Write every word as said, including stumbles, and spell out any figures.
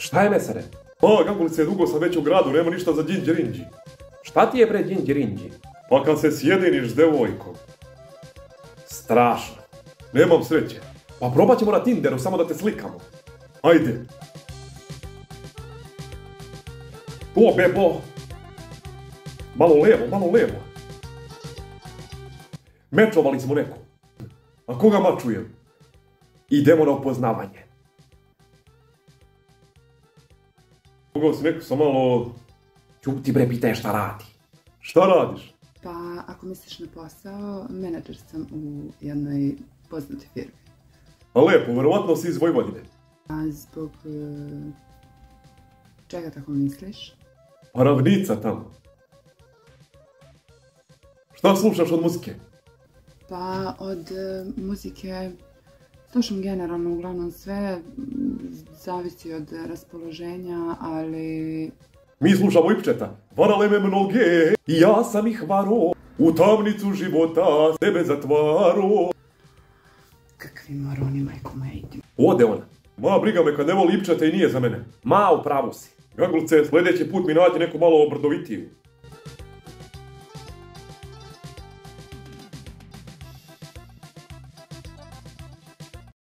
Šta je mesare? Pa, Gangulice, dugo sam već u gradu, nema ništa za džinđi-rinđi. Šta ti je bre džinđi-rinđi? Pa kad se sjediniš s devojkom. Strašno. Nemam sreće. Pa probat ćemo na Tinderu, samo da te slikamo. Ajde. O, bebo. Malo levo, malo levo. Mečovali smo neku. A koga mačujem? Idemo na upoznavanje. Mogao si neku sam malo... Ćuti bre, pitaj šta radi. Šta radiš? Pa, ako misliš na posao, menadžer sam u jednoj poznatoj firmi. A lepo, verovatno si iz Vojvodine. A zbog... e, čega tako misliš? A ravnica tamo. Šta slušaš od muzike? Pa, od e, muzike slušam generalno uglavnom sve, m, zavisi od raspoloženja, ali... Mi slušamo Ipčeta. Varale me mnoge i ja sam ih varo. U tamnicu života sebe zatvaro. Kakvi moroni, majko moja, idi. Ode ona. Ma, briga me kad ne voli Ipčeta i nije za mene. Ma, u pravu si. Gangulce, sljedeći put mi nađi neku malo obrdovitiju.